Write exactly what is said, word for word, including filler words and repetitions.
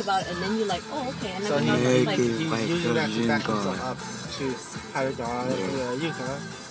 about it, and then you're like, oh, okay, I never So he, thought he, about it. Like, he, he usually actually back God. himself up to higher God. Yeah. Yeah, you know.